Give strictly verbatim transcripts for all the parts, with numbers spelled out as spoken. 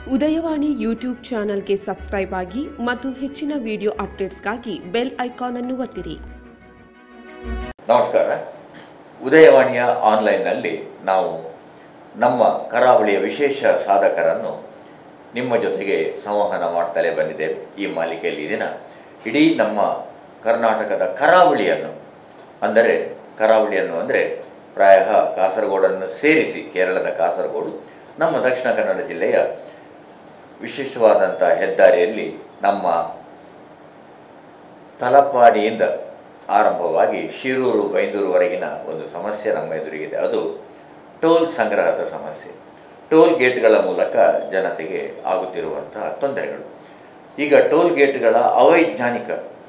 Udayavani YouTube ಚಾನೆಲ್ಗೆ subscribe ಆಗಿ ಮತ್ತು ಹೆಚ್ಚಿನ ವಿಡಿಯೋ ಅಪ್ಡೇಟ್ಸ್ಗಾಗಿ ಬೆಲ್ ಐಕಾನ್ ಅನ್ನು ಒತ್ತಿರಿ. ನಮಸ್ಕಾರ. ಉದಯವಾಣಿಯ ಆನ್ಲೈನ್ನಲ್ಲಿ ನಾವು ನಮ್ಮ ಕರಾವಳಿಯ ವಿಶೇಷ ಸಾಧಕರನ್ನು ನಿಮ್ಮ ಜೊತೆಗೆ ಸಂವಹನ ಮಾಡ್ತಲೇ ಬಂದಿದ್ದೇವೆ. ಈ ಮಾಲಿಕೆಯಲ್ಲಿ ದಿನ ಇಡೀ ನಮ್ಮ ಕರ್ನಾಟಕದ ಕರಾವಳಿಯನ್ನು, ಅಂದರೆ ಕರಾವಳಿಯನ್ನು ಅಂದರೆ ಪ್ರಾಯ ಕಾಸರಗೋಡನ್ನು ಸೇರಿಸಿ ಕೇರಳದ ಕಾಸರಗೋಡು, ನಮ್ಮ ದಕ್ಷಿಣ ಕನ್ನಡ ಜಿಲ್ಲೆಯ ವಿಶೇಷವಾದಂಥ ಹೆದ್ದಾರಿಯಲ್ಲಿ ನಮ್ಮ ತಲಪಾಡಿಯಿಂದ ಆರಂಭವಾಗಿ ಶಿರೂರು ಬೈಂದೂರುವರೆಗಿನ ಒಂದು ಸಮಸ್ಯೆ ನಮ್ಮ ಎದುರಿಗಿದೆ. ಅದು ಟೋಲ್ ಸಂಗ್ರಹದ ಸಮಸ್ಯೆ. ಟೋಲ್ ಗೇಟ್ಗಳ ಮೂಲಕ ಜನತೆಗೆ ಆಗುತ್ತಿರುವಂತಹ ತೊಂದರೆಗಳು. ಈಗ ಟೋಲ್ ಗೇಟ್ಗಳ ಅವೈಜ್ಞಾನಿಕ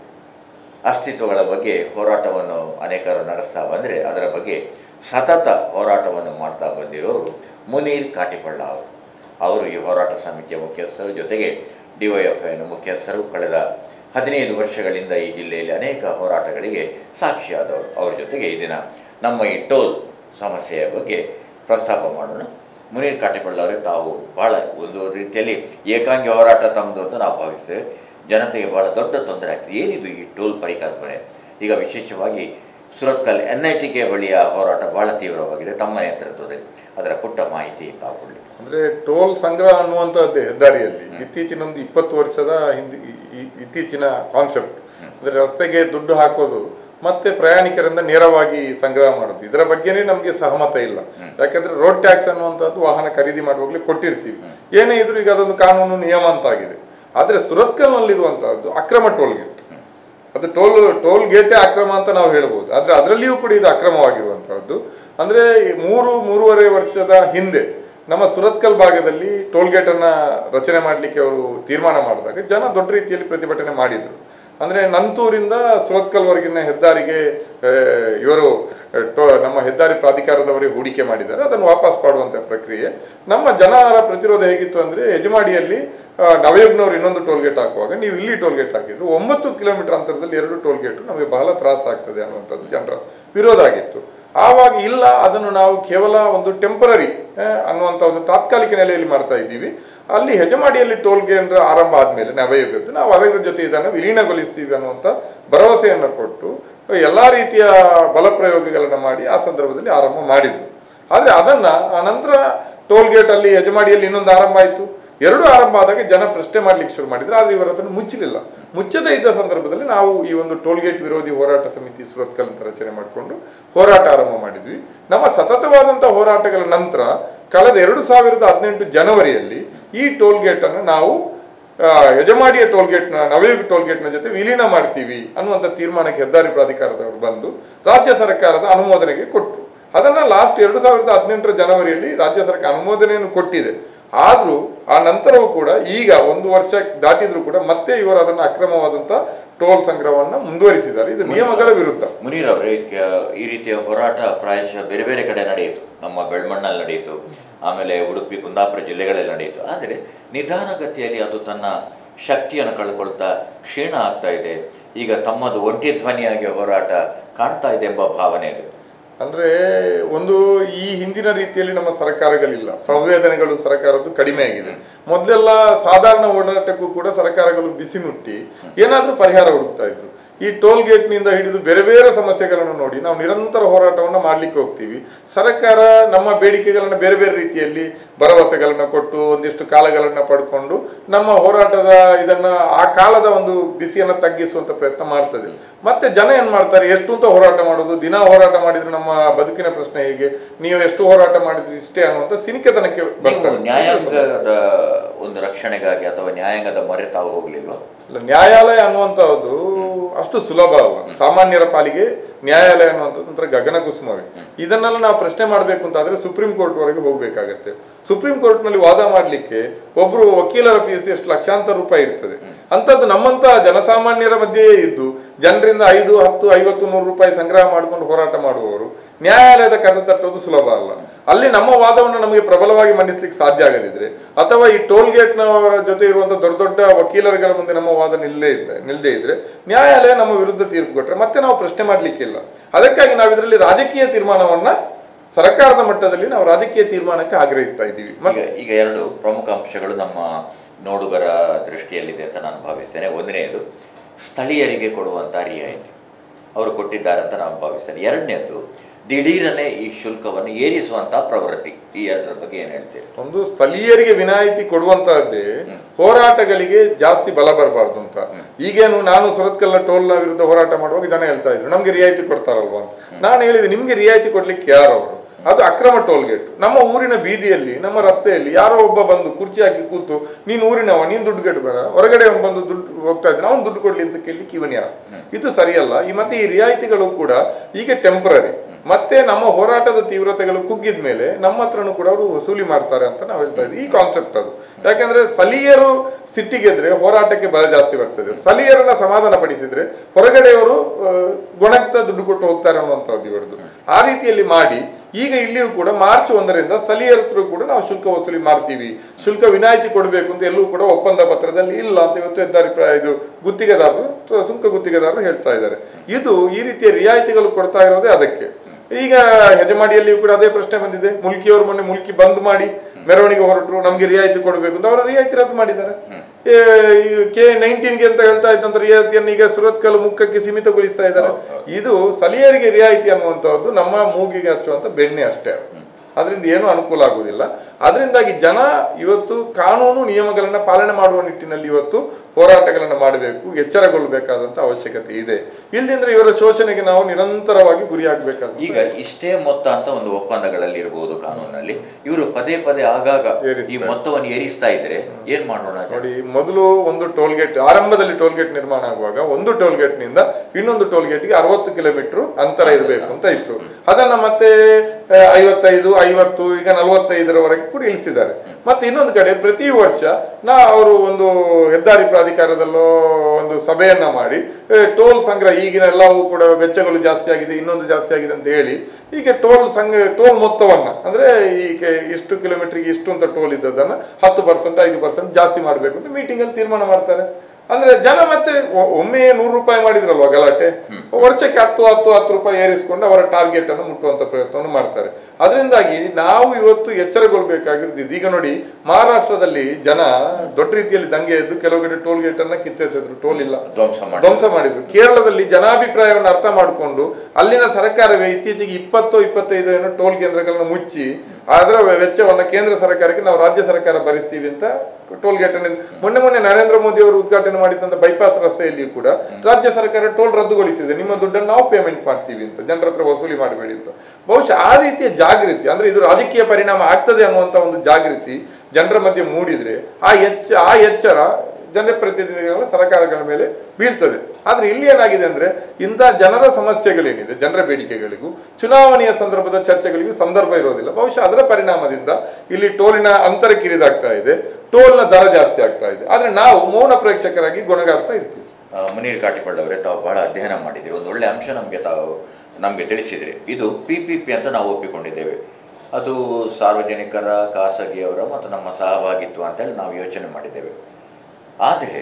ಅಸ್ತಿತ್ವಗಳ ಬಗ್ಗೆ ಹೋರಾಟವನ್ನು ಅನೇಕರು ನಡೆಸ್ತಾ ಬಂದರೆ ಅದರ ಬಗ್ಗೆ ಸತತ ಹೋರಾಟವನ್ನು ಮಾಡ್ತಾ ಬಂದಿರೋರು ಮುನೀರ್ ಕಾಟಿಪಳ್ಳ ಅವರು. ಅವರು ಈ ಹೋರಾಟ ಸಮಿತಿಯ ಮುಖ್ಯಸ್ಥರು, ಜೊತೆಗೆ ಡಿ ವೈ ಎಫ್ ಐನ ಮುಖ್ಯಸ್ಥರು. ಕಳೆದ ಹದಿನೈದು ವರ್ಷಗಳಿಂದ ಈ ಜಿಲ್ಲೆಯಲ್ಲಿ ಅನೇಕ ಹೋರಾಟಗಳಿಗೆ ಸಾಕ್ಷಿಯಾದವರು. ಅವರ ಜೊತೆಗೆ ಈ ದಿನ ನಮ್ಮ ಈ ಟೋಲ್ ಸಮಸ್ಯೆಯ ಬಗ್ಗೆ ಪ್ರಸ್ತಾಪ ಮಾಡೋಣ. ಮುನೀರ್ ಕಾಟಿಪಳ್ಳ ಅವರೇ, ತಾವು ಭಾಳ ಒಂದು ರೀತಿಯಲ್ಲಿ ಏಕಾಂಗಿ ಹೋರಾಟ ತಮ್ಮದು ಅಂತ ನಾವು ಭಾವಿಸ್ತೇವೆ. ಜನತೆಗೆ ಭಾಳ ದೊಡ್ಡ ತೊಂದರೆ ಆಗ್ತದೆ. ಏನಿದು ಈ ಟೋಲ್ ಪರಿಕಲ್ಪನೆ? ಈಗ ವಿಶೇಷವಾಗಿ Surathkal N I T K ಬಳಿಯ ಹೋರಾಟ ಭಾಳ ತೀವ್ರವಾಗಿದೆ. ತಮ್ಮ ನೇತೃತ್ವದಲ್ಲಿ ಅದರ ಪುಟ್ಟ ಮಾಹಿತಿ ತಾವು ಕೊಡಲಿ. ಅಂದರೆ ಟೋಲ್ ಸಂಗ್ರಹ ಅನ್ನುವಂಥದ್ದು ಹೆದ್ದಾರಿಯಲ್ಲಿ ಇತ್ತೀಚಿನೊಂದು ಇಪ್ಪತ್ತು ವರ್ಷದ ಹಿಂದೆ ಇತ್ತೀಚಿನ ಕಾನ್ಸೆಪ್ಟ್. ಅಂದರೆ ರಸ್ತೆಗೆ ದುಡ್ಡು ಹಾಕೋದು ಮತ್ತೆ ಪ್ರಯಾಣಿಕರಿಂದ ನೇರವಾಗಿ ಸಂಗ್ರಹ ಮಾಡೋದು, ಇದರ ಬಗ್ಗೆನೇ ನಮಗೆ ಸಹಮತ ಇಲ್ಲ. ಯಾಕಂದ್ರೆ ರೋಡ್ ಟ್ಯಾಕ್ಸ್ ಅನ್ನುವಂಥದ್ದು ವಾಹನ ಖರೀದಿ ಮಾಡುವಾಗಲೇ ಕೊಟ್ಟಿರ್ತೀವಿ. ಏನೇ ಇದ್ರು ಈಗ ಅದೊಂದು ಕಾನೂನು ನಿಯಮ ಅಂತ ಆಗಿದೆ. ಆದರೆ ಸುರತ್ಕಲ್ನಲ್ಲಿರುವಂತಹದ್ದು ಅಕ್ರಮ ಟೋಲ್ ಗೇಟ್. ಅದು ಟೋಲ್ ಟೋಲ್ ಗೇಟೇ ಅಕ್ರಮ ಅಂತ ನಾವು ಹೇಳ್ಬೋದು. ಆದರೆ ಅದರಲ್ಲಿಯೂ ಕೂಡ ಇದು ಅಕ್ರಮವಾಗಿರುವಂತಹದ್ದು. ಅಂದ್ರೆ ಮೂರು ಮೂರುವರೆ ವರ್ಷದ ಹಿಂದೆ ನಮ್ಮ ಸುರತ್ಕಲ್ ಭಾಗದಲ್ಲಿ ಟೋಲ್ ಗೇಟ್ ಅನ್ನ ರಚನೆ ಮಾಡಲಿಕ್ಕೆ ಅವರು ತೀರ್ಮಾನ ಮಾಡಿದಾಗ ಜನ ದೊಡ್ಡ ರೀತಿಯಲ್ಲಿ ಪ್ರತಿಭಟನೆ ಮಾಡಿದ್ರು. ಅಂದ್ರೆ ನಂತೂರಿಂದ ಸುರತ್ಕಲ್ವರೆಗಿನ ಹೆದ್ದಾರಿಗೆ ಇವರು ನಮ್ಮ ಹೆದ್ದಾರಿ ಪ್ರಾಧಿಕಾರದವರೇ ಹೂಡಿಕೆ ಮಾಡಿದ್ದಾರೆ. ಅದನ್ನು ವಾಪಸ್ ಮಾಡುವಂತ ಪ್ರಕ್ರಿಯೆ. ನಮ್ಮ ಜನರ ಪ್ರತಿರೋಧ ಹೇಗಿತ್ತು ಅಂದ್ರೆ, ಯಜಮಾಡಿಯಲ್ಲಿ ನವಯುಗ್ನವರು ಇನ್ನೊಂದು ಟೋಲ್ ಗೇಟ್ ಹಾಕುವಾಗ ನೀವು ಇಲ್ಲಿ ಟೋಲ್ ಗೇಟ್ ಹಾಕಿದ್ರು, ಒಂಬತ್ತು ಕಿಲೋಮೀಟರ್ ಅಂತರದಲ್ಲಿ ಎರಡು ಟೋಲ್ ಗೇಟ್ ನಮಗೆ ಬಹಳ ತ್ರಾಸ ಆಗ್ತದೆ ಅನ್ನುವಂಥದ್ದು ಜನರ ವಿರೋಧ ಆಗಿತ್ತು. ಆವಾಗ ಇಲ್ಲ, ಅದನ್ನು ನಾವು ಕೇವಲ ಒಂದು ಟೆಂಪರರಿ ಅನ್ನುವಂಥ ಒಂದು ತಾತ್ಕಾಲಿಕ ನೆಲೆಯಲ್ಲಿ ಮಾಡ್ತಾ ಇದ್ದೀವಿ. ಅಲ್ಲಿ ಹೆಜಮಾಡಿಯಲ್ಲಿ ಟೋಲ್ ಗೇಟ್ ಆರಂಭ ಆದಮೇಲೆ ನವಯುಗದ್ದು ನಾವು ಅದರ ಜೊತೆ ಇದನ್ನು ವಿಲೀನಗೊಳಿಸ್ತೀವಿ ಅನ್ನುವಂಥ ಭರವಸೆಯನ್ನು ಕೊಟ್ಟು ಎಲ್ಲ ರೀತಿಯ ಬಲ ಪ್ರಯೋಗಗಳನ್ನು ಮಾಡಿ ಆ ಸಂದರ್ಭದಲ್ಲಿ ಆರಂಭ ಮಾಡಿದ್ರು. ಆದರೆ ಅದನ್ನು ಆ ನಂತರ ಟೋಲ್ ಗೇಟ್ ಅಲ್ಲಿ ಹೆಜಮಾಡಿಯಲ್ಲಿ ಇನ್ನೊಂದು ಆರಂಭ ಆಯಿತು. ಎರಡು ಆರಂಭ ಆದಾಗ ಜನ ಪ್ರಶ್ನೆ ಮಾಡ್ಲಿಕ್ಕೆ ಶುರು ಮಾಡಿದ್ರು. ಆದರೆ ಇವರು ಅದನ್ನು ಮುಚ್ಚಲಿಲ್ಲ. ಮುಚ್ಚದೇ ಇದ್ದ ಸಂದರ್ಭದಲ್ಲಿ ನಾವು ಈ ಒಂದು ಟೋಲ್ ಗೇಟ್ ವಿರೋಧಿ ಹೋರಾಟ ಸಮಿತಿ ಸುರತ್ಕಲ್ ಅಂತ ರಚನೆ ಮಾಡಿಕೊಂಡು ಹೋರಾಟ ಆರಂಭ ಮಾಡಿದ್ವಿ. ನಮ್ಮ ಸತತವಾದಂತಹ ಹೋರಾಟಗಳ ನಂತರ ಕಳೆದ ಎರಡು ಸಾವಿರದ ಹದಿನೆಂಟು ಜನವರಿಯಲ್ಲಿ ಈ ಟೋಲ್ ಗೇಟ್ ಅನ್ನು ನಾವು ಯಜಮಾಡಿಯ ಟೋಲ್ ಗೇಟ್ನ ನವಯುಗ ಟೋಲ್ ಗೇಟ್ನ ಜೊತೆ ವಿಲೀನ ಮಾಡ್ತೀವಿ ಅನ್ನುವಂಥ ತೀರ್ಮಾನಕ್ಕೆ ಹೆದ್ದಾರಿ ಪ್ರಾಧಿಕಾರದವರು ಬಂದು ರಾಜ್ಯ ಸರ್ಕಾರದ ಅನುಮೋದನೆಗೆ ಕೊಟ್ಟರು. ಅದನ್ನ ಲಾಸ್ಟ್ ಎರಡು ಸಾವಿರದ ಹದಿನೆಂಟರ ಜನವರಿಯಲ್ಲಿ ರಾಜ್ಯ ಸರ್ಕಾರ ಅನುಮೋದನೆಯನ್ನು ಕೊಟ್ಟಿದೆ. ಆದ್ರೂ ಆ ನಂತರವೂ ಕೂಡ ಈಗ ಒಂದು ವರ್ಷ ದಾಟಿದ್ರು ಕೂಡ ಮತ್ತೆ ಇವರು ಅದನ್ನು ಅಕ್ರಮವಾದಂತ ಟೋಲ್ ಸಂಗ್ರಹವನ್ನ ಮುಂದುವರಿಸಿದ್ದಾರೆ. ಇದು ನಿಯಮಗಳ ವಿರುದ್ಧ. ಮುನೀರ್ ಅವರೇ, ಇದಕ್ಕೆ ಈ ರೀತಿಯ ಹೋರಾಟ ಪ್ರಾಯಶಃ ಬೇರೆ ಬೇರೆ ಕಡೆ ನಡೆಯಿತು. ನಮ್ಮ ಬೆಳ್ಮಣ್ಣಲ್ಲಿ ನಡೆಯಿತು, ಆಮೇಲೆ ಉಡುಪಿ ಕುಂದಾಪುರ ಜಿಲ್ಲೆಗಳಲ್ಲಿ ನಡೆಯಿತು. ಆದರೆ ನಿಧಾನಗತಿಯಲ್ಲಿ ಅದು ತನ್ನ ಶಕ್ತಿಯನ್ನು ಕಳ್ಕೊಳ್ತಾ ಕ್ಷೀಣ ಆಗ್ತಾ ಇದೆ. ಈಗ ತಮ್ಮದು ಒಂಟಿ ಧ್ವನಿಯಾಗಿ ಹೋರಾಟ ಕಾಣ್ತಾ ಇದೆ ಎಂಬ ಭಾವನೆ ಇದೆ. ಅಂದ್ರೆ ಒಂದು ಈ ಹಿಂದಿನ ರೀತಿಯಲ್ಲಿ ನಮ್ಮ ಸರ್ಕಾರಗಳಿಲ್ಲ, ಸಂವೇದನೆಗಳು ಸರ್ಕಾರದ್ದು ಕಡಿಮೆ ಆಗಿದೆ. ಮೊದಲೆಲ್ಲ ಸಾಧಾರಣ ಓಡಾಟಕ್ಕೂ ಕೂಡ ಸರ್ಕಾರಗಳು ಬಿಸಿ ಮುಟ್ಟಿ ಏನಾದ್ರೂ ಪರಿಹಾರ ಹುಡುಕ್ತಾ ಇದ್ರು. ಈ ಟೋಲ್ ಗೇಟ್ ನಿಂದ ಹಿಡಿದು ಬೇರೆ ಬೇರೆ ಸಮಸ್ಯೆಗಳನ್ನು ನೋಡಿ ನಾವು ನಿರಂತರ ಹೋರಾಟವನ್ನು ಮಾಡ್ಲಿಕ್ಕೆ ಹೋಗ್ತೀವಿ. ಸರ್ಕಾರ ನಮ್ಮ ಬೇಡಿಕೆಗಳನ್ನ ಬೇರೆ ಬೇರೆ ರೀತಿಯಲ್ಲಿ ಭರವಸೆಗಳನ್ನ ಕೊಟ್ಟು ಒಂದಿಷ್ಟು ಕಾಲಗಳನ್ನ ಪಡ್ಕೊಂಡು ನಮ್ಮ ಹೋರಾಟದ ಇದನ್ನ ಆ ಕಾಲದ ಒಂದು ಬಿಸಿಯನ್ನ ತಗ್ಗಿಸುವಂತ ಪ್ರಯತ್ನ ಮಾಡ್ತದೆ. ಮತ್ತೆ ಜನ ಏನ್ ಮಾಡ್ತಾರೆ, ಎಷ್ಟು ಅಂತ ಹೋರಾಟ ಮಾಡೋದು, ದಿನ ಹೋರಾಟ ಮಾಡಿದ್ರೆ ನಮ್ಮ ಬದುಕಿನ ಪ್ರಶ್ನೆ ಹೇಗೆ, ನೀವು ಎಷ್ಟು ಹೋರಾಟ ಮಾಡಿದ್ರೆ ಇಷ್ಟೇ ಅನ್ನುವಂಥ ಸಿನಿಕೆತನಕ್ಕೆ ಬರ್ತಾರೆ. ನ್ಯಾಯಾಂಗದ ಒಂದು ರಕ್ಷಣೆಗಾಗಿ ಅಥವಾ ನ್ಯಾಯಾಂಗದ ಮೊರೆ ತಾವು ಹೋಗ್ಲಿಲ್ವಾ? ಇಲ್ಲ, ನ್ಯಾಯಾಲಯ ಅನ್ನುವಂಥದ್ದು ಅಷ್ಟು ಸುಲಭ ಅಲ್ಲ. ಸಾಮಾನ್ಯರ ಪಾಲಿಗೆ ನ್ಯಾಯಾಲಯ ಅನ್ನುವಂಥದ್ದು ಒಂಥರ ಗಗನ ಕುಸುಮವೇ. ಇದನ್ನೆಲ್ಲ ನಾವು ಪ್ರಶ್ನೆ ಮಾಡಬೇಕು ಅಂತಾದ್ರೆ ಸುಪ್ರೀಂ ಕೋರ್ಟ್ ವರೆಗೆ ಹೋಗ್ಬೇಕಾಗತ್ತೆ. ಸುಪ್ರೀಂ ಕೋರ್ಟ್ ನಲ್ಲಿ ವಾದ ಮಾಡ್ಲಿಕ್ಕೆ ಒಬ್ರು ವಕೀಲರ ಫೀಸ್ ಎಷ್ಟು ಲಕ್ಷಾಂತರ ರೂಪಾಯಿ ಇರ್ತದೆ. ಅಂತದ್ದು ನಮ್ಮಂತ ಜನಸಾಮಾನ್ಯರ ಮಧ್ಯೆ ಇದ್ದು ಜನರಿಂದ ಐದು ಹತ್ತು ಐವತ್ತು ನೂರು ರೂಪಾಯಿ ಸಂಗ್ರಹ ಮಾಡಿಕೊಂಡು ಹೋರಾಟ ಮಾಡುವವರು ನ್ಯಾಯಾಲಯದ ಕದ ತಟ್ಟೋದು ಸುಲಭ ಅಲ್ಲ. ಅಲ್ಲಿ ನಮ್ಮ ವಾದವನ್ನು ನಮಗೆ ಪ್ರಬಲವಾಗಿ ಮಂಡಿಸ್ಲಿಕ್ಕೆ ಸಾಧ್ಯ ಆಗದಿದ್ರೆ, ಅಥವಾ ಈ ಟೋಲ್ ಗೇಟ್ನವರ ಜೊತೆ ಇರುವಂತಹ ದೊಡ್ಡ ದೊಡ್ಡ ವಕೀಲರುಗಳ ಮುಂದೆ ನಮ್ಮ ವಾದ ನಿಲ್ಲೇ ಇದ್ರೆ ನಿಲ್ಲದೇ ಇದ್ರೆ ನ್ಯಾಯಾಲಯ ನಮ್ಮ ವಿರುದ್ಧ ತೀರ್ಪು ಕೊಟ್ಟರೆ ಮತ್ತೆ ನಾವು ಪ್ರಶ್ನೆ ಮಾಡ್ಲಿಕ್ಕಿಲ್ಲ. ಅದಕ್ಕಾಗಿ ನಾವು ಇದರಲ್ಲಿ ರಾಜಕೀಯ ತೀರ್ಮಾನವನ್ನ ಸರ್ಕಾರದ ಮಟ್ಟದಲ್ಲಿ ನಾವು ರಾಜಕೀಯ ತೀರ್ಮಾನಕ್ಕೆ ಆಗ್ರಹಿಸ್ತಾ ಇದ್ದೀವಿ. ಈಗ ಈಗ ಎರಡು ಪ್ರಮುಖ ಅಂಶಗಳು ನಮ್ಮ ನೋಡುಗರ ದೃಷ್ಟಿಯಲ್ಲಿದೆ ಅಂತ ನಾನು ಭಾವಿಸ್ತೇನೆ. ಒಂದನೇದು ಸ್ಥಳೀಯರಿಗೆ ಕೊಡುವಂಥ ರಿಯಾಯಿತಿ ಅವರು ಕೊಟ್ಟಿದ್ದಾರೆ ಅಂತ ನಾನು ಭಾವಿಸ್ತೇನೆ. ಎರಡನೇದು ದಿಢೀರನೆ ಈ ಶುಲ್ಕವನ್ನು ಏರಿಸುವಂತಹ ಪ್ರವೃತ್ತಿ. ಈ ಎರಡರ ಬಗ್ಗೆ ಏನು ಹೇಳ್ತೀವಿ? ಒಂದು ಸ್ಥಳೀಯರಿಗೆ ವಿನಾಯಿತಿ ಕೊಡುವಂತಹದ್ದೇ ಹೋರಾಟಗಳಿಗೆ ಜಾಸ್ತಿ ಬಲ ಬರಬಾರ್ದು ಅಂತ. ಈಗೇನು ನಾನು ಸುರತ್ಕಲ್ನ ಟೋಲ್ನ ವಿರುದ್ಧ ಹೋರಾಟ ಮಾಡುವಾಗ ಜನ ಹೇಳ್ತಾ ಇದ್ರು ನಮ್ಗೆ ರಿಯಾಯಿತಿ ಕೊಡ್ತಾರಲ್ವಾ ಅಂತ. ನಾನು ಹೇಳಿದೆ ನಿಮ್ಗೆ ರಿಯಾಯಿತಿ ಕೊಡ್ಲಿಕ್ಕೆ ಯಾರು ಅವರು? ಅದು ಅಕ್ರಮ ಟೋಲ್ ಗೇಟ್. ನಮ್ಮ ಊರಿನ ಬೀದಿಯಲ್ಲಿ ನಮ್ಮ ರಸ್ತೆಯಲ್ಲಿ ಯಾರೋ ಒಬ್ಬ ಬಂದು ಕುರ್ಚಿ ಹಾಕಿ ಕೂತು ನೀನು ಊರಿನವ ನೀನು ದುಡ್ಡು ಕಟ್ಟಬೇಡ, ಹೊರಗಡೆ ಬಂದು ದುಡ್ಡು ಹೋಗ್ತಾ ಇದ್ದಾನೆ ಅವ್ನು ದುಡ್ಡು ಕೊಡ್ಲಿ ಅಂತ ಕೇಳಲಿಕ್ಕೆ ಇವನ್ ಯಾರು? ಇದು ಸರಿಯಲ್ಲ. ಈ ಮತ್ತೆ ಈ ರಿಯಾಯಿತಿಗಳು ಕೂಡ ಈಗ ಟೆಂಪರರಿ. ಮತ್ತೆ ನಮ್ಮ ಹೋರಾಟದ ತೀವ್ರತೆಗಳು ಕುಗ್ಗಿದ ಮೇಲೆ ನಮ್ಮ ಹತ್ರನೂ ಕೂಡ ಅವರು ವಸೂಲಿ ಮಾಡ್ತಾರೆ ಅಂತ ನಾವು ಹೇಳ್ತಾ ಇದ್ದೀವಿ. ಈ ಕಾನ್ಸೆಪ್ಟ್ ಅದು. ಯಾಕಂದ್ರೆ ಸ್ಥಳೀಯರು ಸಿಟ್ಟಿಗೆದ್ರೆ ಹೋರಾಟಕ್ಕೆ ಬಲ ಜಾಸ್ತಿ ಬರ್ತದೆ. ಸ್ಥಳೀಯರನ್ನ ಸಮಾಧಾನ ಪಡಿಸಿದ್ರೆ ಹೊರಗಡೆಯವರು ಗೊಣಗ್ತಾ ದುಡ್ಡು ಕೊಟ್ಟು ಹೋಗ್ತಾರೆ ಅನ್ನುವಂಥದ್ದು ಇವರದ್ದು. ಆ ರೀತಿಯಲ್ಲಿ ಮಾಡಿ ಈಗ ಇಲ್ಲಿಯೂ ಕೂಡ ಮಾರ್ಚ್ ಒಂದರಿಂದ ಸ್ಥಳೀಯರ ಹತ್ರ ಕೂಡ ನಾವು ಶುಲ್ಕ ವಸೂಲಿ ಮಾಡ್ತೀವಿ, ಶುಲ್ಕ ವಿನಾಯಿತಿ ಕೊಡಬೇಕು ಅಂತ ಎಲ್ಲೂ ಕೂಡ ಒಪ್ಪಂದ ಪತ್ರದಲ್ಲಿ ಇಲ್ಲ ಅಂತ ಇವತ್ತು ಹೆದ್ದಾರಿ ಇದು ಗುತ್ತಿಗೆದಾರರು ಸುಂಕ ಗುತ್ತಿಗೆದಾರರು ಹೇಳ್ತಾ ಇದ್ದಾರೆ. ಇದು ಈ ರೀತಿಯ ರಿಯಾಯಿತಿಗಳು ಕೊಡ್ತಾ ಇರೋದೇ ಅದಕ್ಕೆ. ಈಗ ಹೆಜಮಾಡಿಯಲ್ಲಿಯೂ ಕೂಡ ಅದೇ ಪ್ರಶ್ನೆ ಬಂದಿದೆ. ಮುಲ್ಕಿಯವರು ಮೊನ್ನೆ ಮುಲ್ಕಿ ಬಂದ್ ಮಾಡಿ ಮೆರವಣಿಗೆ ಹೊರಟರು, ನಮ್ಗೆ ರಿಯಾಯಿತಿ ಕೊಡಬೇಕು ಅಂತ ಅವರ ರಿಯಾಯಿತಿ ರದ್ದು ಮಾಡಿದ್ದಾರೆ. ಕೆ ನೈನ್ಟೀನ್ಗೆ ಅಂತ ಹೇಳ್ತಾ ಇದ್ದಂತ ರಿಯಾಯಿತಿಯನ್ನು ಈಗ ಸುರತ್ಕಲ್ ಮುಖಕ್ಕೆ ಸೀಮಿತಗೊಳಿಸ್ತಾ ಇದ್ದಾರೆ. ಇದು ಸ್ಥಳೀಯರಿಗೆ ರಿಯಾಯಿತಿ ಅನ್ನುವಂಥದ್ದು ನಮ್ಮ ಮೂಗಿಗೆ ಹಚ್ಚುವಂತ ಬೆಣ್ಣೆ ಅಷ್ಟೇ. ಅದರಿಂದ ಏನೂ ಅನುಕೂಲ ಆಗುವುದಿಲ್ಲ. ಅದರಿಂದಾಗಿ ಜನ ಇವತ್ತು ಕಾನೂನು ನಿಯಮಗಳನ್ನ ಪಾಲನೆ ಮಾಡುವ ನಿಟ್ಟಿನಲ್ಲಿ ಇವತ್ತು ಹೋರಾಟಗಳನ್ನು ಮಾಡಬೇಕು, ಎಚ್ಚರಗೊಳ್ಳಬೇಕಾದಂತ ಅವಶ್ಯಕತೆ ಇದೆ. ಇಲ್ಲದಿದ್ರೆ ಇವರ ಶೋಷಣೆಗೆ ನಾವು ನಿರಂತರವಾಗಿ ಗುರಿಯಾಗಬೇಕಾಗುತ್ತೆ. ಈಗ ಇಷ್ಟೇ ಮೊತ್ತ ಅಂತ ಒಂದು ಒಪ್ಪಂದಗಳಲ್ಲಿ ಇರಬಹುದು ಕಾನೂನಲ್ಲಿ, ಇವರು ಪದೇ ಪದೇ ಆಗಾಗ ಈ ಮೊತ್ತವನ್ನು ಏರಿಸ್ತಾ ಇದ್ರೆ ಏನ್ ಮಾಡೋಣ ನೋಡಿ. ಮೊದಲು ಒಂದು ಟೋಲ್ ಗೇಟ್ ಆರಂಭದಲ್ಲಿ ಟೋಲ್ ಗೇಟ್ ನಿರ್ಮಾಣ ಆಗುವಾಗ ಒಂದು ಟೋಲ್ ಗೇಟ್ ನಿಂದ ಇನ್ನೊಂದು ಟೋಲ್ ಗೇಟ್ಗೆ ಅರವತ್ತು ಕಿಲೋಮೀಟರ್ ಅಂತರ ಇರಬೇಕು ಅಂತ ಇತ್ತು. ಅದನ್ನ ಮತ್ತೆ ಐವತ್ತೈದು ಐವತ್ತು ಈಗ ನಲವತ್ತೈದರವರೆಗೆ ಕೂಡ ಇಳಿಸಿದ್ದಾರೆ. ಮತ್ತೆ ಇನ್ನೊಂದು ಕಡೆ ಪ್ರತಿ ವರ್ಷ ನಾ ಅವರು ಒಂದು ಹೆದ್ದಾರಿ ಪ್ರಾಧಿಕಾರದಲ್ಲೋ ಒಂದು ಸಭೆಯನ್ನ ಮಾಡಿ ಟೋಲ್ ಸಂಗ್ರಹ ಈಗಿನ ಎಲ್ಲವೂ ಕೂಡ ವೆಚ್ಚಗಳು ಜಾಸ್ತಿ ಆಗಿದೆ, ಇನ್ನೊಂದು ಜಾಸ್ತಿ ಆಗಿದೆ ಅಂತ ಹೇಳಿ ಈಗ ಟೋಲ್ ಸಂಗ್ರಹ ಟೋಲ್ ಮೊತ್ತವನ್ನ ಅಂದ್ರೆ ಈಗ ಇಷ್ಟು ಕಿಲೋಮೀಟರ್ಗೆ ಇಷ್ಟು ಅಂತ ಟೋಲ್ ಇದ್ದದನ್ನ ಹತ್ತು ಪರ್ಸೆಂಟ್ ಐದು ಪರ್ಸೆಂಟ್ ಜಾಸ್ತಿ ಮಾಡಬೇಕು ಅಂತ ಮೀಟಿಂಗ್ ಅಲ್ಲಿ ತೀರ್ಮಾನ ಮಾಡ್ತಾರೆ. ಅಂದ್ರೆ ಜನ ಮತ್ತೆ ಒಮ್ಮೆ ನೂರು ರೂಪಾಯಿ ಮಾಡಿದ್ರಲ್ವಾ ಗಲಾಟೆ, ವರ್ಷಕ್ಕೆ ಹತ್ತು ಹತ್ತು ಹತ್ತು ರೂಪಾಯಿ ಏರಿಸಿಕೊಂಡು ಅವರ ಟಾರ್ಗೆಟ್ ಅನ್ನು ಮುಟ್ಟುವಂತ ಪ್ರಯತ್ನವನ್ನು ಮಾಡ್ತಾರೆ. ಅದರಿಂದಾಗಿ ನಾವು ಇವತ್ತು ಎಚ್ಚರಗೊಳ್ಬೇಕಾಗಿರೋದು. ಈಗ ನೋಡಿ ಮಹಾರಾಷ್ಟ್ರದಲ್ಲಿ ಜನ ದೊಡ್ಡ ರೀತಿಯಲ್ಲಿ ದಂಗೆ ಎದ್ದು ಕೆಲವು ಕಡೆ ಟೋಲ್ ಗೇಟ್ ಅನ್ನ ಕಿತ್ತೆಸೆದ್ರು, ಟೋಲ್ ಇಲ್ಲ ಧ್ವಂಸ ಮಾಡಿದ್ರು. ಕೇರಳದಲ್ಲಿ ಜನಾಭಿಪ್ರಾಯವನ್ನು ಅರ್ಥ ಮಾಡಿಕೊಂಡು ಅಲ್ಲಿನ ಸರ್ಕಾರವೇ ಇತ್ತೀಚೆಗೆ ಇಪ್ಪತ್ತು ಇಪ್ಪತ್ತೈದು ಏನೋ ಟೋಲ್ ಕೇಂದ್ರಗಳನ್ನ ಮುಚ್ಚಿ ಅದರ ವೆಚ್ಚವನ್ನ ಕೇಂದ್ರ ಸರ್ಕಾರಕ್ಕೆ ನಾವು ರಾಜ್ಯ ಸರ್ಕಾರ ಭರಿಸ್ತೀವಿ ಅಂತ ಟೋಲ್ ಗೇಟ್ ಅನ್ನು ಮೊನ್ನೆ ಮೊನ್ನೆ ನರೇಂದ್ರ ಮೋದಿ ಅವರು ಉದ್ಘಾಟನೆ ಮಾಡಿದಂತ ಬೈಪಾಸ್ ರಸ್ತೆಯಲ್ಲಿಯೂ ಕೂಡ ರಾಜ್ಯ ಸರ್ಕಾರ ಟೋಲ್ ರದ್ದುಗೊಳಿಸಿದೆ. ನಿಮ್ಮ ದುಡ್ಡನ್ನು ನಾವು ಪೇಮೆಂಟ್ ಮಾಡ್ತೀವಿ ಅಂತ, ಜನರ ಹತ್ರ ವಸೂಲಿ ಮಾಡಬೇಡಿ ಅಂತ. ಬಹುಶಃ ಆ ರೀತಿಯ ಜಾಗೃತಿ ಅಂದ್ರೆ ಇದು ರಾಜಕೀಯ ಪರಿಣಾಮ ಆಗ್ತದೆ ಅನ್ನುವಂತ ಒಂದು ಜಾಗೃತಿ ಜನರ ಮಧ್ಯೆ ಮೂಡಿದ್ರೆ ಆ ಎಚ್ಚ ಆ ಎಚ್ಚರ ಜನಪ್ರತಿನಿಧಿಗಳ ಸರ್ಕಾರಗಳ ಮೇಲೆ ಬೀಳ್ತದೆ. ಆದ್ರೆ ಇಲ್ಲಿ ಏನಾಗಿದೆ ಅಂದ್ರೆ ಇಂಥ ಜನರ ಸಮಸ್ಯೆಗಳೇನಿದೆ, ಜನರ ಬೇಡಿಕೆಗಳಿಗೂ ಚುನಾವಣೆಯ ಸಂದರ್ಭದ ಚರ್ಚೆಗಳಿಗೂ ಸಂದರ್ಭ ಇರೋದಿಲ್ಲ. ಬಹುಶಃ ಅದರ ಪರಿಣಾಮದಿಂದ ಇಲ್ಲಿ ಟೋಲಿನ ಅಂತರ ಕಿರಿದಾಗ್ತಾ ಇದೆ, ಟೋಲ್ನ ದರ ಜಾಸ್ತಿ ಆಗ್ತಾ ಇದೆ. ಆದ್ರೆ ನಾವು ಮೌನ ಪ್ರೇಕ್ಷಕರಾಗಿ ಗೊಣಗಾಡ್ತಾ ಇರ್ತೀವಿ. ಮುನೀರ್ ಕಾಟಿಪಳ್ಳ ಅವರೇ, ತಾವು ಬಹಳ ಅಧ್ಯಯನ ಮಾಡಿದ್ದೀರಿ, ಒಂದು ಒಳ್ಳೆ ಅಂಶ ನಮಗೆ ತಾವು ನಮಗೆ ತಿಳಿಸಿದ್ರಿ. ಇದು ಪಿ ಪಿ ಪಿ ಅಂತ ನಾವು ಒಪ್ಪಿಕೊಂಡಿದ್ದೇವೆ, ಅದು ಸಾರ್ವಜನಿಕರ ಖಾಸಗಿಯವರ ಮತ್ತು ನಮ್ಮ ಸಹಭಾಗಿತ್ವ ಅಂತೇಳಿ ನಾವು ಯೋಚನೆ ಮಾಡಿದ್ದೇವೆ. ಆದರೆ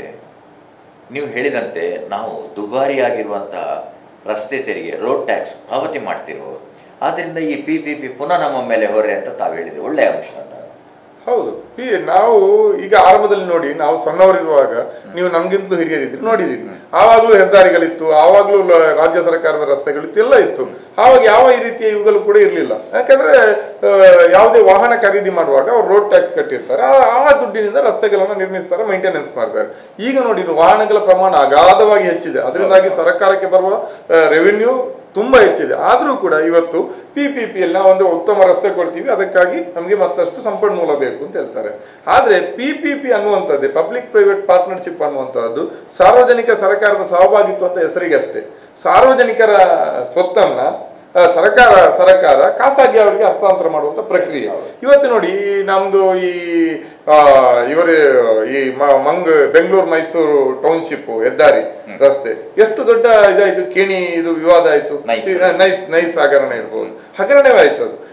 ನೀವು ಹೇಳಿದಂತೆ ನಾವು ದುಬಾರಿಯಾಗಿರುವಂತಹ ರಸ್ತೆ ತೆರಿಗೆ ರೋಡ್ ಟ್ಯಾಕ್ಸ್ ಪಾವತಿ ಮಾಡ್ತಿರುವವರು, ಆದ್ದರಿಂದ ಈ ಪಿ ಪಿ ಪಿ ಪುನಃ ನಮ್ಮ ಮೇಲೆ ಹೊರೆ ಅಂತ ತಾವು ಹೇಳಿದ್ರಿ, ಒಳ್ಳೆಯ ಅಂಶ ಅಂತ. ಹೌದು, ಪಿ ನಾವು ಈಗ ಆರಂಭದಲ್ಲಿ ನೋಡಿ, ನಾವು ಸಣ್ಣವರಿರುವಾಗ ನೀವು ನಮ್ಗಿಂತಲೂ ಹಿರಿಯರಿದ್ರಿ, ನೋಡಿದಿರಿ. ಆವಾಗಲೂ ಹೆದ್ದಾರಿಗಳಿತ್ತು, ಆವಾಗಲೂ ರಾಜ್ಯ ಸರ್ಕಾರದ ರಸ್ತೆಗಳಿತ್ತು, ಎಲ್ಲ ಇತ್ತು. ಆವಾಗ ಯಾವ ಈ ರೀತಿಯ ಇವುಗಳು ಕೂಡ ಇರಲಿಲ್ಲ. ಯಾಕಂದ್ರೆ ಯಾವುದೇ ವಾಹನ ಖರೀದಿ ಮಾಡುವಾಗ ಅವ್ರು ರೋಡ್ ಟ್ಯಾಕ್ಸ್ ಕಟ್ಟಿರ್ತಾರೆ, ಆ ದುಡ್ಡಿನಿಂದ ರಸ್ತೆಗಳನ್ನು ನಿರ್ಮಿಸ್ತಾರೆ, ಮೇಂಟೆನೆನ್ಸ್ ಮಾಡ್ತಾರೆ. ಈಗ ನೋಡಿ ವಾಹನಗಳ ಪ್ರಮಾಣ ಅಗಾಧವಾಗಿ ಹೆಚ್ಚಿದೆ, ಅದರಿಂದಾಗಿ ಸರ್ಕಾರಕ್ಕೆ ಬರುವ ರೆವಿನ್ಯೂ ತುಂಬಾ ಹೆಚ್ಚಿದೆ. ಆದರೂ ಕೂಡ ಇವತ್ತು ಪಿ ಪಿ ಪಿ ಅಲ್ಲಿ ನಾವು ಒಂದು ಉತ್ತಮ ರಸ್ತೆ ಕೊಡ್ತೀವಿ, ಅದಕ್ಕಾಗಿ ನಮಗೆ ಮತ್ತಷ್ಟು ಸಂಪನ್ಮೂಲ ಬೇಕು ಅಂತ ಹೇಳ್ತಾರೆ. ಆದ್ರೆ ಪಿ ಪಿ ಪಿ ಅನ್ನುವಂಥದ್ದೇ ಪಬ್ಲಿಕ್ ಪ್ರೈವೇಟ್ ಪಾರ್ಟ್ನರ್ಶಿಪ್ ಅನ್ನುವಂಥದ್ದು ಸಾರ್ವಜನಿಕ ಸರ್ಕಾರದ ಸಹಭಾಗಿತ್ವ ಅಂತ ಹೆಸರಿಗೆ ಅಷ್ಟೇ. ಸಾರ್ವಜನಿಕರ ಸ್ವತ್ತನ್ನ ಸರ್ಕಾರ ಸರ್ಕಾರ ಖಾಸಗಿ ಅವರಿಗೆ ಹಸ್ತಾಂತರ ಮಾಡುವಂತ ಪ್ರಕ್ರಿಯೆ. ಇವತ್ತು ನೋಡಿ ನಮ್ದು ಈ ಇವರೇ ಈ ಮಂಗ್ ಬೆಂಗಳೂರು ಮೈಸೂರು ಟೌನ್ಶಿಪ್ ಹೆದ್ದಾರಿ ರಸ್ತೆ ಎಷ್ಟು ದೊಡ್ಡ ಇದಾಯ್ತು, ಕೇಣಿ ಇದು ವಿವಾದ ಆಯ್ತು, ನೈಸ್ ನೈಸ್ ಹಗರಣ ಇರ್ಬೋದು, ಹಗರಣವೇ ಆಯ್ತು ಅದು.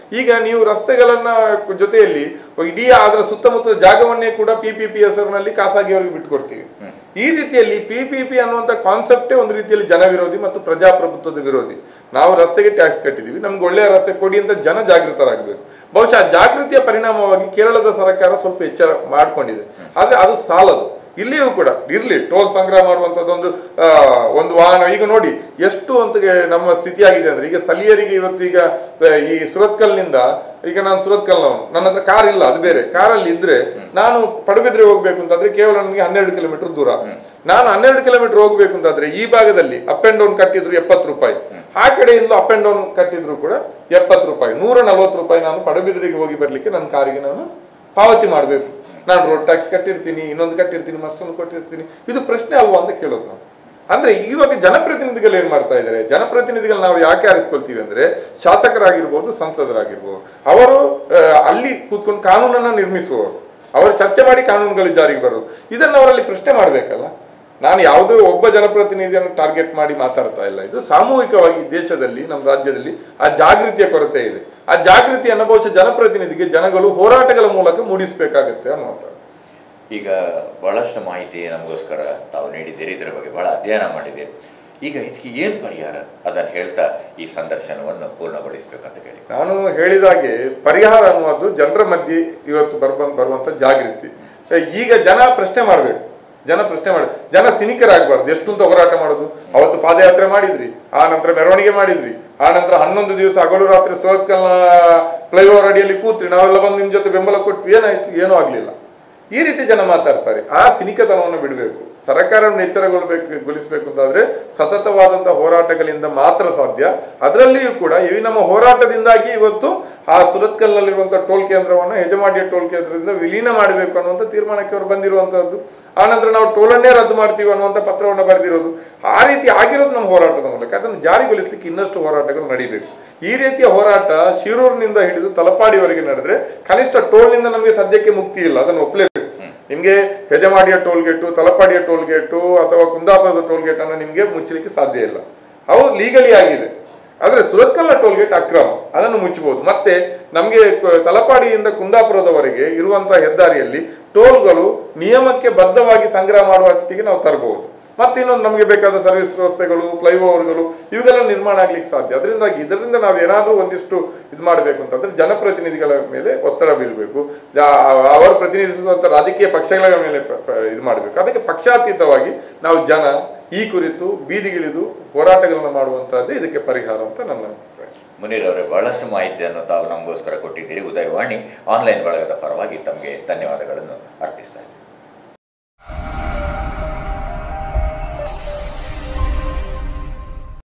ಈಗ ನೀವು ರಸ್ತೆಗಳನ್ನ ಜೊತೆಯಲ್ಲಿ ಇಡೀ ಅದರ ಸುತ್ತಮುತ್ತಲ ಜಾಗವನ್ನೇ ಕೂಡ ಪಿ ಪಿ ಪಿ ಹೆಸರಿನಲ್ಲಿ ಖಾಸಗಿಯವರಿಗೆ ಬಿಟ್ಕೊಡ್ತೀವಿ. ಈ ರೀತಿಯಲ್ಲಿ ಪಿ ಪಿ ಪಿ ಅನ್ನುವಂಥ ಕಾನ್ಸೆಪ್ಟೇ ಒಂದು ರೀತಿಯಲ್ಲಿ ಜನ ವಿರೋಧಿ ಮತ್ತು ಪ್ರಜಾಪ್ರಭುತ್ವದ ವಿರೋಧಿ. ನಾವು ರಸ್ತೆಗೆ ಟ್ಯಾಕ್ಸ್ ಕಟ್ಟಿದ್ದೀವಿ, ನಮ್ಗೆ ಒಳ್ಳೆಯ ರಸ್ತೆ ಕೊಡಿ ಅಂತ ಜನ ಜಾಗೃತರಾಗಬೇಕು. ಬಹುಶಃ ಜಾಗೃತಿಯ ಪರಿಣಾಮವಾಗಿ ಕೇರಳದ ಸರ್ಕಾರ ಸ್ವಲ್ಪ ಎಚ್ಚರ ಮಾಡಿಕೊಂಡಿದೆ, ಆದರೆ ಅದು ಸಾಲದು. ಇಲ್ಲಿಯೂ ಕೂಡ ಇರ್ಲಿ, ಟೋಲ್ ಸಂಗ್ರಹ ಮಾಡುವಂಥದ್ದೊಂದು ಒಂದು ವಾಹನ ಈಗ ನೋಡಿ ಎಷ್ಟು ಅಂತ ನಮ್ಮ ಸ್ಥಿತಿ ಆಗಿದೆ ಅಂದ್ರೆ, ಈಗ ಸ್ಥಳೀಯರಿಗೆ ಇವತ್ತು ಈಗ ಈ ಸುರತ್ಕಲ್ನಿಂದ, ಈಗ ನಾನು ಸುರತ್ಕಲ್ನವನು, ನನ್ನ ಹತ್ರ ಕಾರ್ ಇಲ್ಲ, ಅದು ಬೇರೆ. ಕಾರಲ್ಲಿ ಇದ್ರೆ ನಾನು ಪಡುಬಿದ್ರೆ ಹೋಗ್ಬೇಕು ಅಂತಂದ್ರೆ ಕೇವಲ ನನಗೆ ಹನ್ನೆರಡು ಕಿಲೋಮೀಟರ್ ದೂರ. ನಾನು ಹನ್ನೆರಡು ಕಿಲೋಮೀಟರ್ ಹೋಗ್ಬೇಕು ಅಂತಾದ್ರೆ ಈ ಭಾಗದಲ್ಲಿ ಅಪ್ ಅಂಡ್ ಡೌನ್ ಕಟ್ಟಿದ್ರು ಎಪ್ಪತ್ತು ರೂಪಾಯಿ, ಆ ಕಡೆಯಿಂದ ಅಪ್ ಅಂಡ್ ಡೌನ್ ಕಟ್ಟಿದ್ರು ಕೂಡ ಎಪ್ಪತ್ತು ರೂಪಾಯಿ, ನೂರ ನಲ್ವತ್ತು ರೂಪಾಯಿ ನಾನು ಪಡುಬಿದ್ರಿಗೆ ಹೋಗಿ ಬರ್ಲಿಕ್ಕೆ ನನ್ನ ಕಾರಿಗೆ ನಾನು ಪಾವತಿ ಮಾಡಬೇಕು. ನಾನು ರೋಡ್ ಟ್ಯಾಕ್ಸ್ ಕಟ್ಟಿರ್ತೀನಿ, ಇನ್ನೊಂದು ಕಟ್ಟಿರ್ತೀನಿ, ಮತ್ತೊಂದು ಕೊಟ್ಟಿರ್ತೀನಿ. ಇದು ಪ್ರಶ್ನೆ ಅಲ್ವಾ ಅಂತ ಕೇಳೋದು ನಾವು. ಅಂದ್ರೆ ಇವಾಗ ಜನಪ್ರತಿನಿಧಿಗಳು ಏನ್ ಮಾಡ್ತಾ ಇದ್ದಾರೆ, ಜನಪ್ರತಿನಿಧಿಗಳು ನಾವು ಯಾಕೆ ಆರಿಸ್ಕೊಳ್ತೀವಿ ಅಂದ್ರೆ, ಶಾಸಕರಾಗಿರ್ಬೋದು, ಸಂಸದರಾಗಿರ್ಬೋದು, ಅವರು ಅಲ್ಲಿ ಕೂತ್ಕೊಂಡು ಕಾನೂನನ್ನ ನಿರ್ಮಿಸುವವರು, ಅವರು ಚರ್ಚೆ ಮಾಡಿ ಕಾನೂನುಗಳು ಜಾರಿಗೆ ಬರೋದು. ಇದನ್ನು ಅವರಲ್ಲಿ ಪ್ರಶ್ನೆ ಮಾಡ್ಬೇಕಲ್ಲ. ನಾನು ಯಾವುದೋ ಒಬ್ಬ ಜನಪ್ರತಿನಿಧಿಯನ್ನು ಟಾರ್ಗೆಟ್ ಮಾಡಿ ಮಾತಾಡ್ತಾ ಇಲ್ಲ. ಇದು ಸಾಮೂಹಿಕವಾಗಿ ದೇಶದಲ್ಲಿ, ನಮ್ಮ ರಾಜ್ಯದಲ್ಲಿ ಆ ಜಾಗೃತಿಯ ಕೊರತೆ ಇದೆ. ಆ ಜಾಗೃತಿಯನ್ನು ಬಹುಶಃ ಜನಪ್ರತಿನಿಧಿಗೆ ಜನಗಳು ಹೋರಾಟಗಳ ಮೂಲಕ ಮೂಡಿಸಬೇಕಾಗುತ್ತೆ ಅನ್ನುವಂಥದ್ದು. ಈಗ ಬಹಳಷ್ಟು ಮಾಹಿತಿ ನಮಗೋಸ್ಕರ ತಾವು ನೀಡಿದ್ದೀರಿ, ಇದರ ಬಗ್ಗೆ ಬಹಳ ಅಧ್ಯಯನ ಮಾಡಿದ್ದೀರಿ. ಈಗ ಇದಕ್ಕೆ ಏನು ಪರಿಹಾರ ಅದನ್ನು ಹೇಳ್ತಾ ಈ ಸಂದರ್ಶನವನ್ನು ಪೂರ್ಣಗೊಳಿಸಬೇಕಂತ ಹೇಳಿ. ನಾನು ಹೇಳಿದಾಗೆ ಪರಿಹಾರ ಅನ್ನುವುದು ಜನರ ಮಧ್ಯೆ ಇವತ್ತು ಬರ್ಬ ಬರುವಂಥ ಜಾಗೃತಿ. ಈಗ ಜನ ಪ್ರಶ್ನೆ ಮಾಡಬೇಕು, ಜನ ಪ್ರಶ್ನೆ ಮಾಡಿ ಜನ ಸಿನಿಕರಾಗಬಾರ್ದು. ಎಷ್ಟು ಅಂತ ಹೋರಾಟ ಮಾಡೋದು? ಅವತ್ತು ಪಾದಯಾತ್ರೆ ಮಾಡಿದ್ರಿ, ಆ ನಂತರ ಮೆರವಣಿಗೆ ಮಾಡಿದ್ರಿ, ಆ ನಂತರ ಹನ್ನೊಂದು ದಿವಸ ಹಗಲು ರಾತ್ರಿ ಸುರತ್ಕಲ್ನ ಫ್ಲೈಓವರ್ ಅಡಿಯಲ್ಲಿ ಕೂತ್ರಿ, ನಾವೆಲ್ಲ ಬಂದು ನಿಮ್ಮ ಜೊತೆ ಬೆಂಬಲ ಕೊಟ್ವಿ, ಏನಾಯ್ತು? ಏನೂ ಆಗಲಿಲ್ಲ. ಈ ರೀತಿ ಜನ ಮಾತಾಡ್ತಾರೆ. ಆ ಸಿನಿಕತನವನ್ನು ಬಿಡಬೇಕು. ಸರ್ಕಾರವನ್ನು ಎಚ್ಚರಗೊಳ್ಬೇಕು ಗೊಳಿಸಬೇಕು ಅಂತಾದ್ರೆ ಸತತವಾದಂಥ ಹೋರಾಟಗಳಿಂದ ಮಾತ್ರ ಸಾಧ್ಯ. ಅದರಲ್ಲಿಯೂ ಕೂಡ ಈ ನಮ್ಮ ಹೋರಾಟದಿಂದಾಗಿ ಇವತ್ತು ಆ ಸುರತ್ಕಲ್ನಲ್ಲಿರುವಂಥ ಟೋಲ್ ಕೇಂದ್ರವನ್ನು ಹೆಜಮಾಡಿಯ ಟೋಲ್ ಕೇಂದ್ರದಿಂದ ವಿಲೀನ ಮಾಡಬೇಕು ಅನ್ನುವಂಥ ತೀರ್ಮಾನಕ್ಕೆ ಅವರು ಬಂದಿರುವಂಥದ್ದು. ಆನಂತರ ನಾವು ಟೋಲನ್ನೇ ರದ್ದು ಮಾಡ್ತೀವಿ ಅನ್ನುವಂಥ ಪತ್ರವನ್ನು ಬರೆದಿರೋದು. ಆ ರೀತಿ ಆಗಿರೋದು ನಮ್ಮ ಹೋರಾಟದ ಮೂಲಕ. ಅದನ್ನು ಜಾರಿಗೊಳಿಸಲಿಕ್ಕೆ ಇನ್ನಷ್ಟು ಹೋರಾಟಗಳು ನಡೀಬೇಕು. ಈ ರೀತಿಯ ಹೋರಾಟ ಶಿರೂರಿನಿಂದ ಹಿಡಿದು ತಲಪಾಡಿವರೆಗೆ ನಡೆದ್ರೆ ಕನಿಷ್ಠ ಟೋಲ್ನಿಂದ ನಮಗೆ ಸದ್ಯಕ್ಕೆ ಮುಕ್ತಿ ಇಲ್ಲ, ಅದನ್ನು ಒಪ್ಪಲೇಬೇಕು. ನಿಮಗೆ ಹೆಜಮಾಡಿಯ ಟೋಲ್ ಗೇಟು, ತಲಪಾಡಿಯ ಟೋಲ್ ಗೇಟು ಅಥವಾ ಕುಂದಾಪುರದ ಟೋಲ್ ಗೇಟ್ ಅನ್ನು ನಿಮಗೆ ಮುಚ್ಚಲಿಕ್ಕೆ ಸಾಧ್ಯ ಇಲ್ಲ. ಅವು ಲೀಗಲಿ ಆಗಿದೆ. ಆದರೆ ಸುರತ್ಕಲ್ನ ಟೋಲ್ ಗೇಟ್ ಅಕ್ರಮ, ಅದನ್ನು ಮುಚ್ಚಬಹುದು. ಮತ್ತೆ ನಮಗೆ ತಲಪಾಡಿಯಿಂದ ಕುಂದಾಪುರದವರೆಗೆ ಇರುವಂತಹ ಹೆದ್ದಾರಿಯಲ್ಲಿ ಟೋಲ್ಗಳು ನಿಯಮಕ್ಕೆ ಬದ್ಧವಾಗಿ ಸಂಗ್ರಹ ಮಾಡುವಷ್ಟಿಗೆ ನಾವು ತರಬಹುದು. ಮತ್ತೆ ಇನ್ನೊಂದು ನಮಗೆ ಬೇಕಾದ ಸರ್ವಿಸ್ ವ್ಯವಸ್ಥೆಗಳು, ಫ್ಲೈಓವರ್ಗಳು ಇವುಗಳೆಲ್ಲ ನಿರ್ಮಾಣ ಆಗ್ಲಿಕ್ಕೆ ಸಾಧ್ಯ. ಅದರಿಂದಾಗಿ ಇದರಿಂದ ನಾವು ಏನಾದರೂ ಒಂದಿಷ್ಟು ಇದು ಮಾಡಬೇಕು ಅಂತಂದ್ರೆ ಜನಪ್ರತಿನಿಧಿಗಳ ಮೇಲೆ ಒತ್ತಡ ಬೀಳಬೇಕು, ಅವರು ಪ್ರತಿನಿಧಿಸುವಂಥ ರಾಜಕೀಯ ಪಕ್ಷಗಳ ಮೇಲೆ ಇದು ಮಾಡಬೇಕು. ಅದಕ್ಕೆ ಪಕ್ಷಾತೀತವಾಗಿ ನಾವು ಜನ ಈ ಕುರಿತು ಬೀದಿಗಿಳಿದು ಹೋರಾಟಗಳನ್ನು ಮಾಡುವಂತಹದ್ದೇ ಇದಕ್ಕೆ ಪರಿಹಾರ ಅಂತ ನನ್ನ ಅಭಿಪ್ರಾಯ. ಮುನೀರ್ ಅವರೇ, ಬಹಳಷ್ಟು ಮಾಹಿತಿಯನ್ನು ತಾವು ನಮಗೋಸ್ಕರ ಕೊಟ್ಟಿದ್ದೀರಿ. ಉದಯವಾಣಿ ಆನ್ಲೈನ್ ಬಳಗದ ಪರವಾಗಿ ತಮಗೆ ಧನ್ಯವಾದಗಳನ್ನು ಅರ್ಪಿಸ್ತಾ ಇದ್ದೀನಿ.